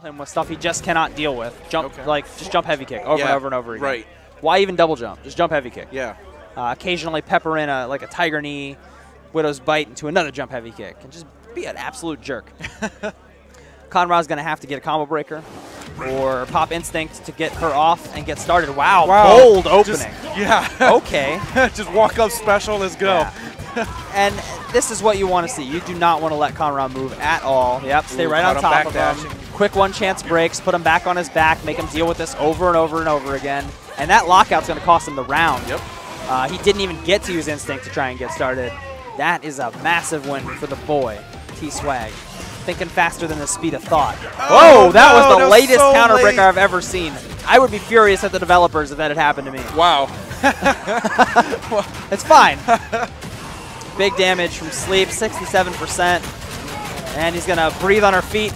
him with stuff he just cannot deal with. Jump, just jump heavy kick over and over and over again. Right. Why even double jump? Just jump heavy kick. Yeah. Occasionally pepper in a tiger knee, Widow's bite into another jump heavy kick, and just be an absolute jerk. Conrad's going to have to get a combo breaker or pop instinct to get her off and get started. Wow. Bold opening. Okay. Just walk up special, let's go. Yeah. And this is what you want to see. You do not want to let Conrad move at all. Yep, stay right on top of him. Quick one-chance breaks, put him back on his back, make him deal with this over and over and over again. And that lockout's going to cost him the round. Yep. He didn't even get to use instinct to try and get started. That is a massive win for the boy, T-Swag. Thinking faster than the speed of thought. Oh, whoa, that was the latest counter breaker I've ever seen. I would be furious at the developers if that had happened to me. Wow. It's fine. Big damage from Sleep, 67%. And he's going to breathe on her feet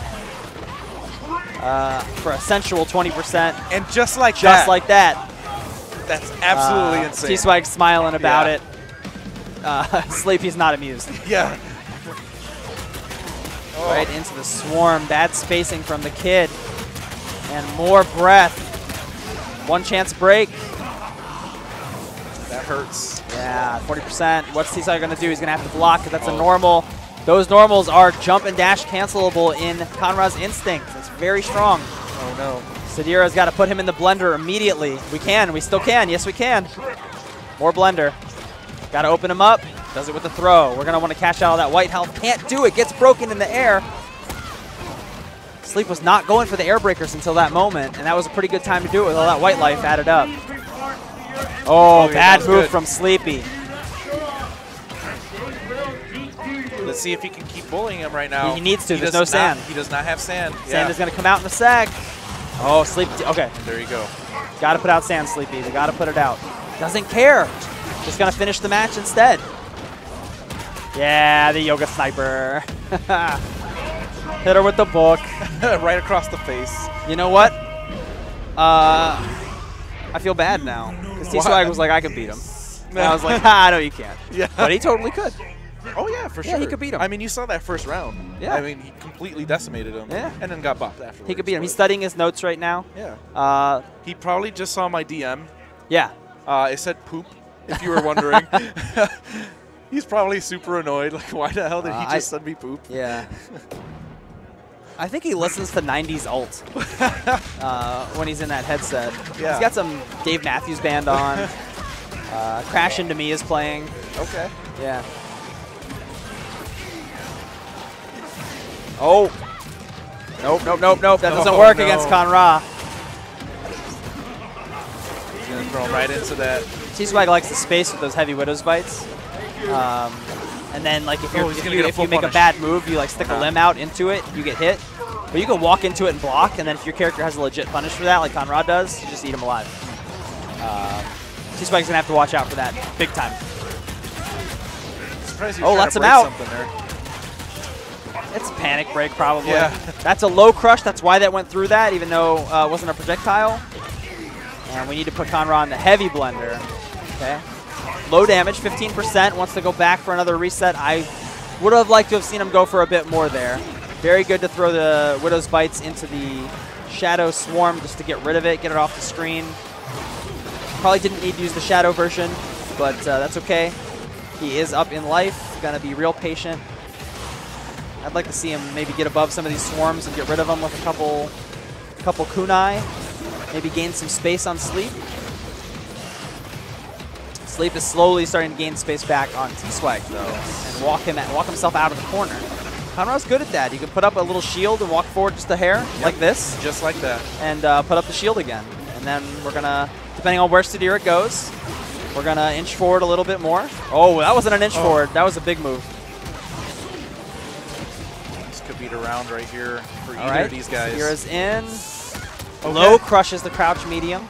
for a sensual 20%. And just like that. That's absolutely insane. T-Swag's smiling about it. Sleepy's not amused. Yeah. Right into the swarm. Bad spacing from the kid. And more breath. One chance break. That hurts. Yeah, 40%. What's T-Swag going to do? He's going to have to block because that's a normal. Those normals are jump and dash cancelable in Conrad's instinct. It's very strong. Oh, no. Sadira's got to put him in the blender immediately. We can. We still can. Yes, we can. More blender. Got to open him up. Does it with the throw. We're going to want to cash out all that white health. Can't do it. Gets broken in the air. Sleep was not going for the air breakers until that moment, and that was a pretty good time to do it with all that white life added up. Oh, bad move from Sleepy. Let's see if he can keep bullying him right now. He needs to. There's no sand. He does not have sand. Sand is going to come out in a sec. Oh, Sleepy. Okay. There you go. Got to put out sand, Sleepy. We got to put it out. Doesn't care. Just going to finish the match instead. Yeah, the Yoga Sniper. Hit her with the book. Right across the face. You know what? I feel bad now. Because T-Swag was like, I can beat him. And I was like, no, you can't. Yeah. But he totally could. Oh, yeah, for sure. Yeah, he could beat him. I mean, you saw that first round. Yeah. I mean, he completely decimated him. Yeah. And then got bopped afterwards. He could beat him. He's studying his notes right now. Yeah. He probably just saw my DM. Yeah. It said poop, if you were wondering. He's probably super annoyed. Like, why the hell did he just send me poop? Yeah. I think he listens to 90s alt when he's in that headset. Yeah. He's got some Dave Matthews Band on. Crash Into Me is playing. Okay. Yeah. Oh. Nope, nope, nope, nope. That doesn't work against Conra. He's going to throw him right into that. T-Swag likes the space with those heavy Widow's bites. And then, like, if you make a bad move, you like stick a limb out into it, you get hit. But you can walk into it and block, and then if your character has a legit punish for that, like Conrad does, you just eat him alive. T-Swag's gonna have to watch out for that big time. Oh, lets him out. It's a panic break, probably. Yeah. That's a low crush. That's why that went through that, even though it wasn't a projectile. And we need to put Conrad in the heavy blender. Okay. Low damage, 15%. Wants to go back for another reset. I would have liked to have seen him go for a bit more there. Very good to throw the Widow's Bites into the Shadow Swarm just to get rid of it, get it off the screen. Probably didn't need to use the Shadow version, but that's okay. He is up in life, gonna be real patient. I'd like to see him maybe get above some of these swarms and get rid of them with a couple kunai. Maybe gain some space on Sleep. Sleep is slowly starting to gain space back on T-Swag, though, and walk himself out of the corner. Conrad's good at that. You can put up a little shield and walk forward just a hair, like this. Just like that. And put up the shield again. And then we're going to, depending on where Sadira goes, we're going to inch forward a little bit more. Oh, that wasn't an inch forward. That was a big move. This could beat around right here for either of these guys. Sadira's in. Okay. Low crushes the crouch medium.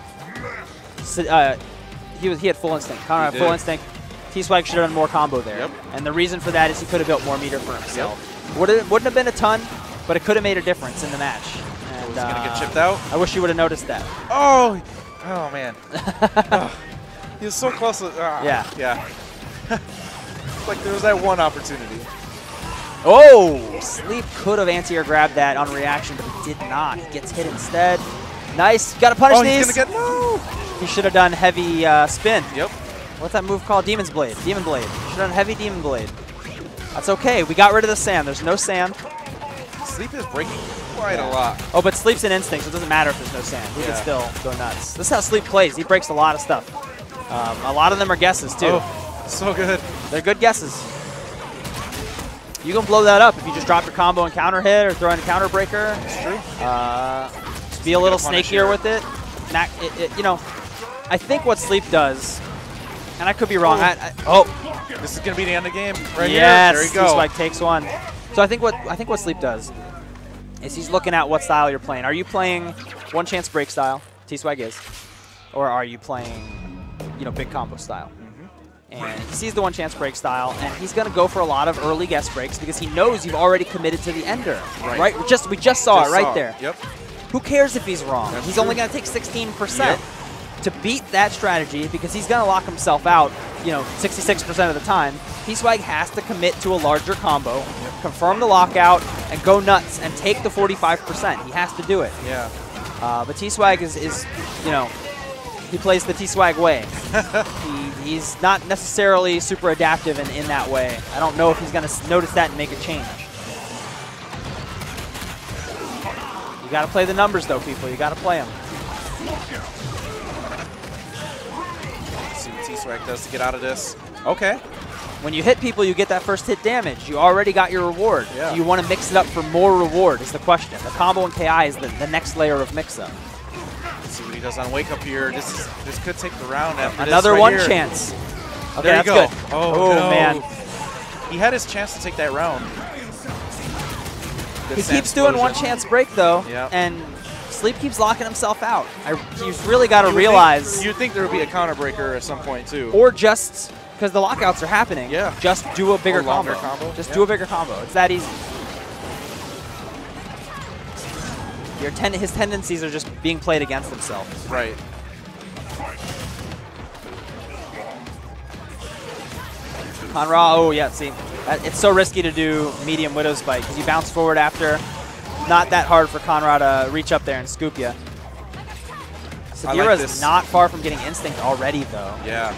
He had full instinct. Conrad had full instinct. T-Swag should have done more combo there. Yep. And the reason for that is he could have built more meter for himself. Wouldn't have been a ton, but it could have made a difference in the match. And he's going to get chipped out. I wish you would have noticed that. Oh man. He was so close to, yeah. Like there was that one opportunity. Oh, Sleep could have anti-air grabbed that on reaction, but he did not. He gets hit instead. Nice. Got to punish these. He's going to get no. He should have done heavy spin. Yep. What's that move called? Demon's Blade. Demon Blade. Should have done heavy Demon Blade. That's okay. We got rid of the sand. There's no sand. Sleep is breaking quite a lot. Oh, but Sleep's an instinct, so it doesn't matter if there's no sand. He can still go nuts. This is how Sleep plays. He breaks a lot of stuff. A lot of them are guesses, too. Oh, so good. They're good guesses. You can blow that up if you just drop your combo and counter hit or throw in a counter breaker. That's true. Just be a little snakier with it. You know, I think what Sleep does, and I could be wrong. This is going to be the end of the game right here. Yes, There you go. T-Swag takes one. So I think what Sleep does is he's looking at what style you're playing. Are you playing one chance break style? T-Swag is, or are you playing, you know, big combo style? And he sees the one chance break style, and he's going to go for a lot of early guess breaks because he knows you've already committed to the ender. Right? We just saw it right there. Yep. Who cares if he's wrong? That's he's true. only going to take 16%. To beat that strategy, because he's going to lock himself out, you know, 66% of the time, T-Swag has to commit to a larger combo, confirm the lockout, and go nuts and take the 45%. He has to do it. Yeah. But T-Swag is, you know, he plays the T-Swag way. He's not necessarily super adaptive in that way. I don't know if he's going to notice that and make a change. You got to play the numbers, though, people. You got to play them. See what T-Swag does to get out of this. Okay. When you hit people, you get that first hit damage. You already got your reward. Yeah. Do you want to mix it up for more reward is the question. The combo and KI is the next layer of mix-up. See what he does on Wake Up here. This could take the round after Another this one right here. chance. Okay, There you that's go. good. Oh, no. Man. He had his chance to take that round. He keeps doing one chance break, though, Yeah. and Sleep keeps locking himself out. He's really got to realize. You'd think there would be a counter breaker at some point, too. Or just, because the lockouts are happening, just do a bigger longer combo. combo. Just do a bigger combo. It's that easy. His tendencies are just being played against himself. Right. Conra, oh yeah, see, it's so risky to do medium Widow's Bite because you bounce forward after. Not that hard for Conra to reach up there and scoop you. Sadira's not far from getting Instinct already, though. Yeah.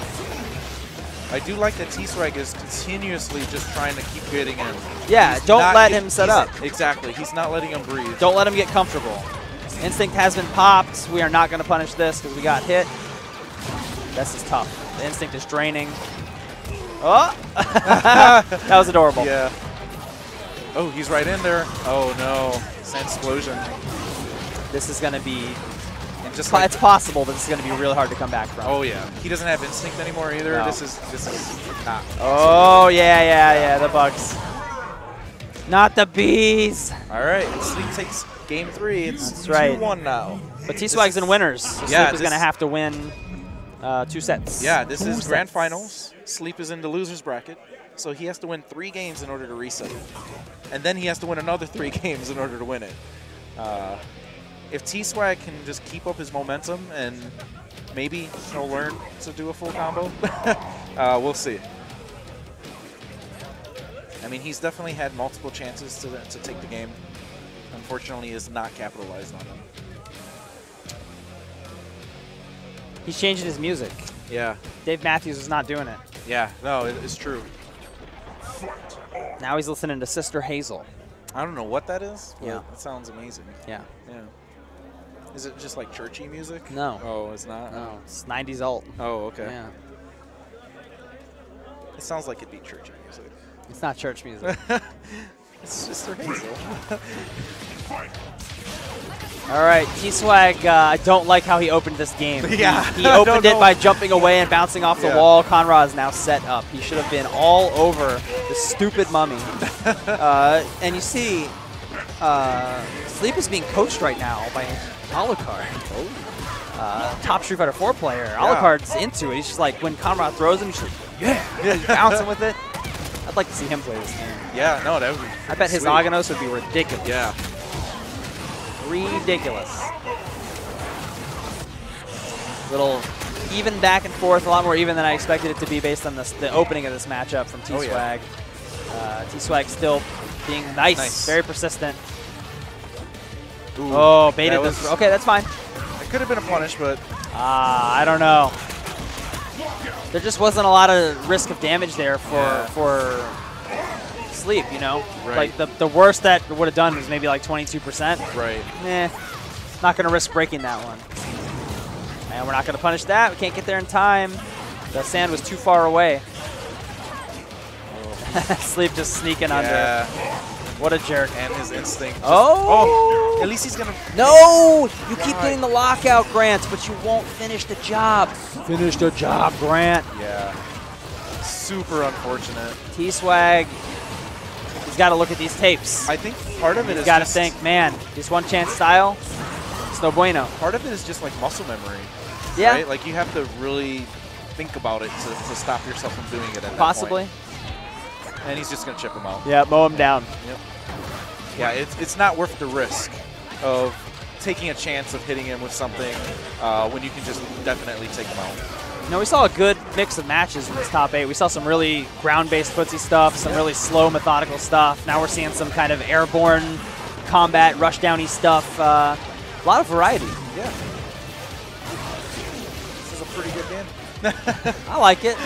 I do like that T-Swag is continuously just trying to keep getting in. Yeah, don't let him set up. Exactly. He's not letting him breathe. Don't let him get comfortable. Instinct has been popped. We are not going to punish this because we got hit. This is tough. The Instinct is draining. Oh! That was adorable. Yeah. Oh, he's right in there. Oh, no. Sand Explosion. This is going to be... And just like, it's possible, but this is going to be really hard to come back from. Oh, yeah. He doesn't have Instinct anymore either. No. This is not. Oh, yeah, the Bugs. Not the Bees. All right. Sleep takes game 3. It's 2-1 now. But T-Swag's in winners. So Sleep is going to have to win 2 sets. Yeah, this is grand finals. Sleep is in the loser's bracket. So he has to win 3 games in order to reset it. And then he has to win another 3 games in order to win it. If T-Swag can just keep up his momentum and maybe he'll learn to do a full combo, we'll see. I mean, he's definitely had multiple chances to take the game. Unfortunately, is not capitalized on them. He's changing his music. Yeah. Dave Matthews is not doing it. Yeah, no, it's true. Now he's listening to Sister Hazel. I don't know what that is. Yeah. It sounds amazing. Yeah. Yeah. Is it just like churchy music? No. Oh, it's not? No, it's 90s alt. Oh, okay. Yeah. It sounds like it'd be churchy music. It's not church music. It's Sister Hazel. All right, T-Swag, I don't like how he opened this game. Yeah. He opened it by jumping away and bouncing off the wall. Conra is now set up. He should have been all over the stupid mummy. And you see, Sleep is being coached right now by Alucard. Top Street Fighter 4 player. Alucard's into it. He's just like, when Conrad throws him, he's just like, yeah. He's bouncing with it. I'd like to see him play this game. Yeah, no, that would be I bet his sweet. Aganos would be ridiculous. Yeah. Ridiculous. Little even back and forth, a lot more even than I expected it to be based on the opening of this matchup from T-Swag. T-Swag still being nice, very persistent. Ooh, oh, baited this. Okay, that's fine. It could have been a punish, but I don't know. There just wasn't a lot of risk of damage there for Sleep, you know? Right. Like, the worst that would have done was maybe like 22%. Right. Not going to risk breaking that one. And we're not going to punish that. We can't get there in time. The sand was too far away. Sleep just sneaking under. What a jerk. And his instinct. Oh! At least he's going to... No! You keep getting the lockout, Grant, but you won't finish the job. Finish the job, Grant. Yeah. Super unfortunate. T-Swag, he's got to look at these tapes. I think part of it is got to think, man, this one-chance style, it's no bueno. Part of it is just like muscle memory. Yeah. Right? Like you have to really think about it to stop yourself from doing it at Possibly. that point. And he's just going to chip him out. Yeah, mow him down. Yep. Yeah, it's not worth the risk of taking a chance of hitting him with something when you can just definitely take him out. No, we saw a good mix of matches in this top 8. We saw some really ground-based footsie stuff, some really slow, methodical stuff. Now we're seeing some kind of airborne combat, rush-downy stuff. A lot of variety. Yeah. This is a pretty good game. I like it.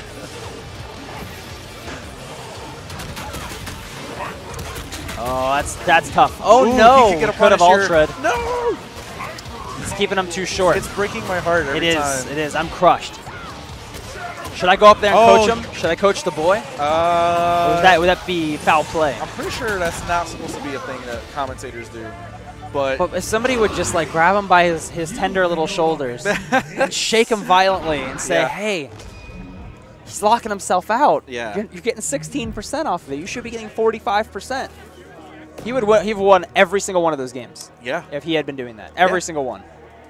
Oh, that's tough. Oh, ooh, no. He could have ultra'd. No! It's keeping him too short. It's breaking my heart every time. It is. I'm crushed. Should I go up there and coach him? Should I coach the boy? Or would that be foul play? I'm pretty sure that's not supposed to be a thing that commentators do. But if somebody would just like grab him by his tender little shoulders and shake him violently and say, hey, he's locking himself out. Yeah. You're getting 16% off of it. You should be getting 45%. He would have won every single one of those games. Yeah. If he had been doing that. Every single one.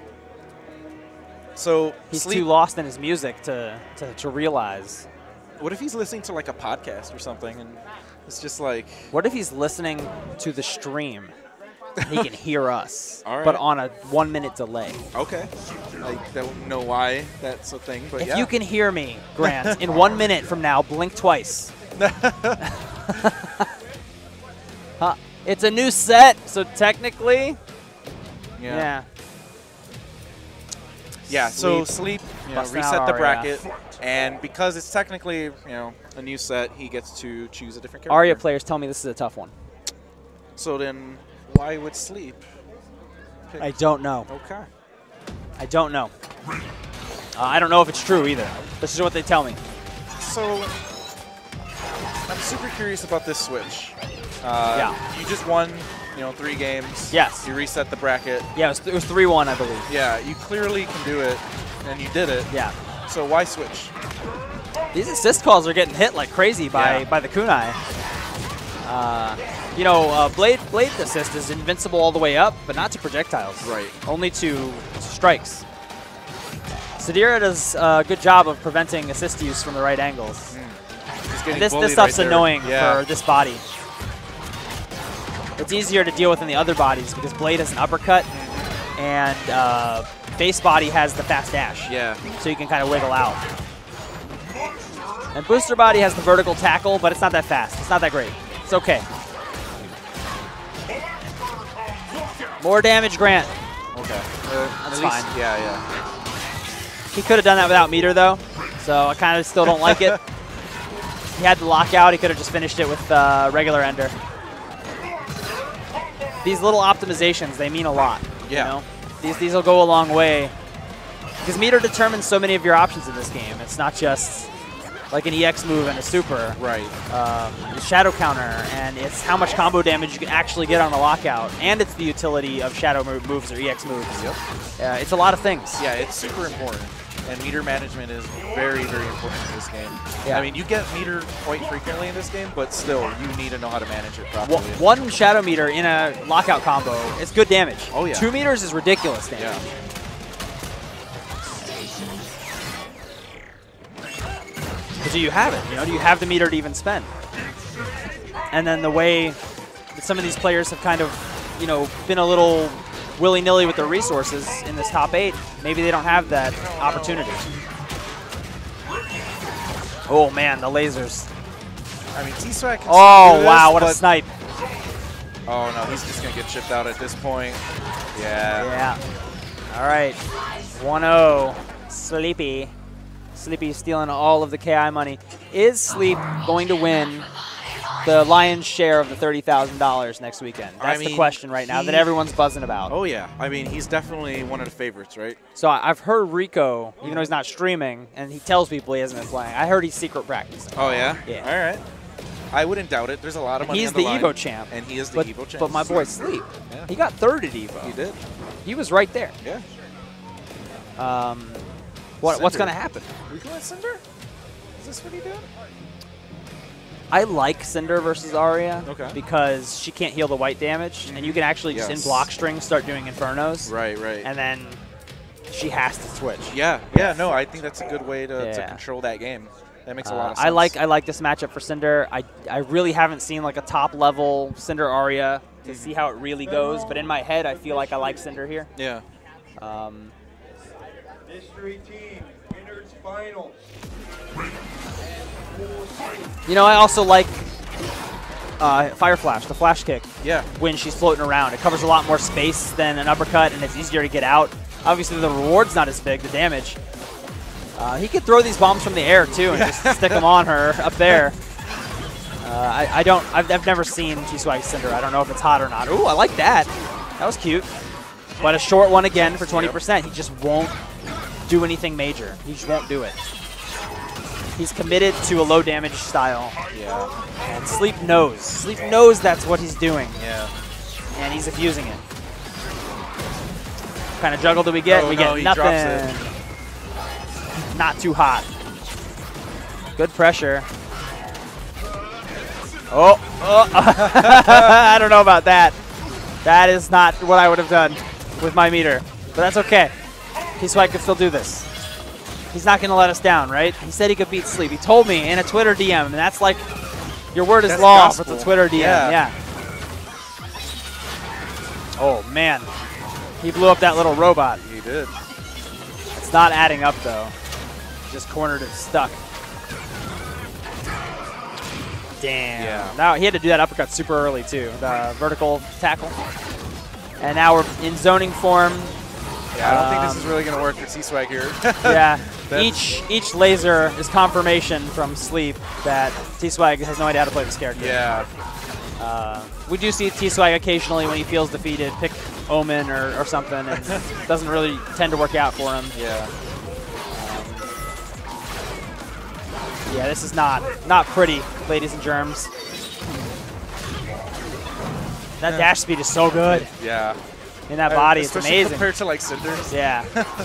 So he's too lost in his music to realize. What if he's listening to like a podcast or something and it's just like... What if he's listening to the stream? He can hear us, All right. but on a 1-minute delay. Okay. I don't know why that's a thing, but if you can hear me, Grant, in 1 minute from now, blink twice. It's a new set, so technically, yeah. So Sleep, reset the bracket, and because it's technically a new set, he gets to choose a different character. Arya players tell me this is a tough one. So then, why would Sleep pick? I don't know. Okay. I don't know. I don't know if it's true either. This is what they tell me. So I'm super curious about this switch. You just won, 3 games. Yes. You reset the bracket. Yeah, it was 3-1, I believe. Yeah, you clearly can do it, and you did it. Yeah. So why switch? These assist calls are getting hit like crazy by the kunai. Blade assist is invincible all the way up, but not to projectiles. Right. Only to strikes. Sadira does a good job of preventing assist use from the right angles. And this stuff's annoying for this body. It's easier to deal with in the other bodies because Blade has an uppercut, and base body has the fast dash. Yeah. So you can kind of wiggle out. And booster body has the vertical tackle, but it's not that fast. It's not that great. It's okay. More damage, Grant. Okay. That's fine. Yeah. He could have done that without meter, though, so I kind of still don't like it. He had the lockout. He could have just finished it with regular ender. These little optimizations, they mean a lot. Yeah. These will go a long way. Because meter determines so many of your options in this game. It's not just like an EX move and a super. Right. Shadow counter, and it's how much combo damage you can actually get on a lockout. And it's the utility of shadow moves or EX moves. Yep. It's a lot of things. Yeah, it's super important. And meter management is very, very important in this game. Yeah. I mean, you get meter quite frequently in this game, but still, you need to know how to manage it properly. One shadow meter in a lockout combo is good damage. Oh, yeah. 2 meters is ridiculous damage. Yeah. But do you have it? Do you have the meter to even spend? And then the way that some of these players have kind of, been a little willy-nilly with their resources in this top 8, maybe they don't have that opportunity. Oh man, the lasers. I mean, T-Swag can Oh, do this, wow, what a but- snipe. Oh, no, he's just going to get chipped out at this point. Yeah. Yeah. All right. 1-0. Sleepy. Sleepy stealing all of the KI money. Is Sleep going to win the lion's share of the $30,000 next weekend? That's the question right now that everyone's buzzing about. Oh, yeah. I mean, he's definitely one of the favorites, right? So I've heard Rico, even though he's not streaming, and he tells people he hasn't been playing. I heard he's secret practicing. Oh, yeah? Yeah. All right. I wouldn't doubt it. There's a lot of money He's on the the line. Evo champ. And he is the But, Evo champ. but my boy Sleep, Yeah. he got third at Evo. He did. He was right there. Yeah. What's Cinder. going to happen? We going Cinder? Is this what he did? I like Cinder versus Arya because she can't heal the white damage, and you can actually just in block string start doing Infernos. Right, right. And then she has to switch. Yeah, no, I think that's a good way to control that game. That makes a lot of sense. I like this matchup for Cinder. I really haven't seen like a top level Cinder Arya to see how it really goes, but in my head I feel like I like Cinder here. Yeah. Mystery team enters finals. You know, I also like Fire Flash, the flash kick. Yeah. When she's floating around, it covers a lot more space than an uppercut, and it's easier to get out. Obviously, the reward's not as big, the damage. He could throw these bombs from the air too, and just stick them on her up there. I've never seen T-Swag Cinder. I don't know if it's hot or not. Ooh, I like that. That was cute. But a short one again for 20%. He just won't do anything major. He just won't do it. He's committed to a low damage style. Yeah. And Sleep knows. Sleep knows that's what he's doing. Yeah. And he's abusing it. What kind of juggle do we get? Oh, we no, get he nothing. drops it. Not too hot. Good pressure. Oh. I don't know about that. That is not what I would have done with my meter. But that's okay. T-Swag can still do this. He's not going to let us down, right? He said he could beat Sleep. He told me in a Twitter DM, and that's like, your word is law if it's a Twitter DM. Yeah. Oh, man. He blew up that little robot. He did. It's not adding up, though. Just cornered it, stuck. Damn. Yeah. Now he had to do that uppercut super early, too. The vertical tackle. And now we're in zoning form. Yeah, I don't think this is really going to work for T-Swag here. Yeah. Each laser is confirmation from Sleep that T-Swag has no idea how to play this character. Yeah. We do see T-Swag occasionally when he feels defeated, pick Omen or something, and it doesn't really tend to work out for him. Yeah. Yeah, this is not pretty, ladies and germs. That dash speed is so good Yeah. in that body. It's Especially amazing. compared to like Cinders. Yeah.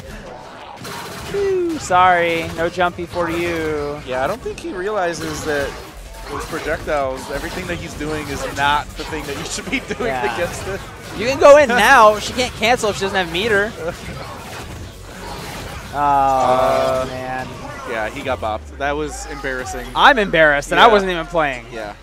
Whew, sorry, no jumpy for you. Yeah, I don't think he realizes that those projectiles, everything that he's doing is not the thing that you should be doing against it. You can go in now. She can't cancel if she doesn't have meter. Oh, man. Yeah, he got bopped. That was embarrassing. I'm embarrassed, and I wasn't even playing. Yeah.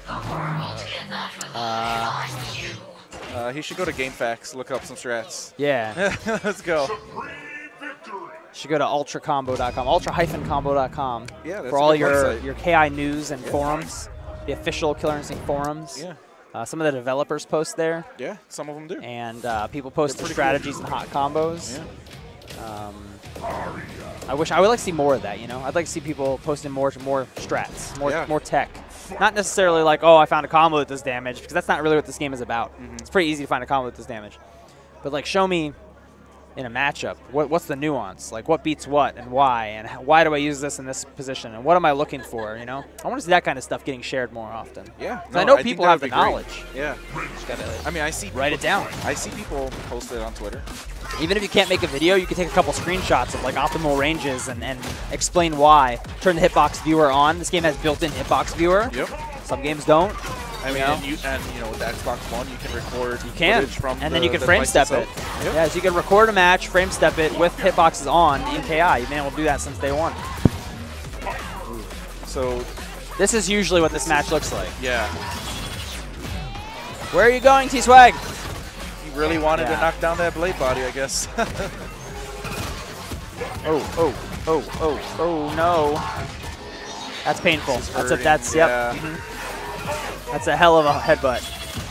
He should go to GameFAQs, look up some strats. Yeah. Let's go. Should go to ultracombo.com, ultra-combo.com Yeah, that's for a all good website. your KI news and forums, the official Killer Instinct forums. Yeah. Some of the developers post there. Yeah, some of them do. And people post the pretty strategies cool. and hot combos. Yeah. I would like to see more of that, you know? I'd like to see people posting more strats, more tech. Not necessarily like, oh, I found a combo that does damage, because that's not really what this game is about. It's pretty easy to find a combo that does damage. But like, show me in a matchup, what's the nuance? Like, what beats what and why? And why do I use this in this position? And what am I looking for, you know? I want to see that kind of stuff getting shared more often. Yeah. I know people have the knowledge. Yeah. Just gotta, I mean, I see. write it down. I see people post it on Twitter. Even if you can't make a video, you can take a couple screenshots of like optimal ranges and explain why. Turn the hitbox viewer on. This game has built-in hitbox viewer. Yep. Some games don't. I mean, and you know, with the Xbox One, you can record footage from and then you can frame step it. Yep. Yeah, so you can record a match, frame step it with hitboxes on in KI. You've been able to do that since day one. So this is usually what this match looks like. yeah. Where are you going, T-Swag? He really wanted to knock down that blade body, I guess. Oh no. That's painful. That's yeah. That's a hell of a headbutt.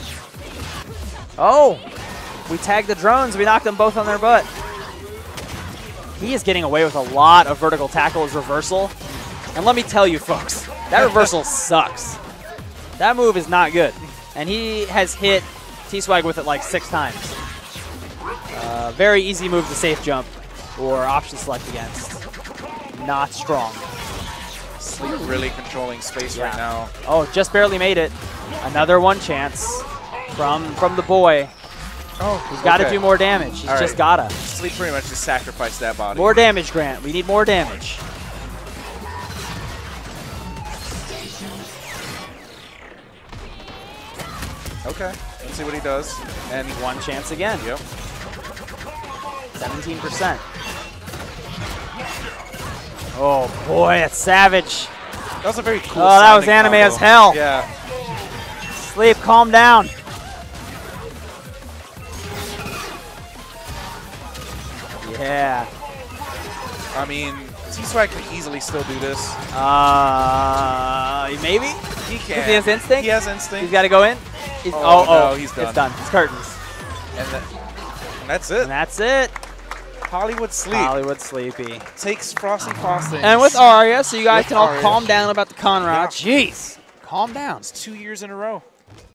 Oh, we tagged the drones. We knocked them both on their butt. He is getting away with a lot of vertical tackle as reversal. And let me tell you, folks, that reversal sucks. That move is not good. And he has hit T-Swag with it like 6 times. Very easy move to safe jump or option select against. Not strong. Sleep really controlling space right now. Oh, just barely made it. Another one chance from the boy. Oh, he's got to do more damage. He's just gotta. Sleep pretty much just sacrificed that body. More damage, Grant. We need more damage. Okay, let's see what he does. And one chance again. Yep. 17%. Oh boy, that's savage. That was a very cool. Oh, that was anime as hell. Yeah. Sleep, calm down. Yeah. I mean, T-Swag can easily still do this. Maybe? He can. He has instinct? He has instinct. He's got to go in? No, he's done. It's done. It's curtains. And that's it. And that's it. Hollywood Sleep. Hollywood Sleepy. Takes Frosty Frosting. And with Arya, so you guys can all Arya. calm down about the Conrad. Jeez. Calm down. It's 2 years in a row.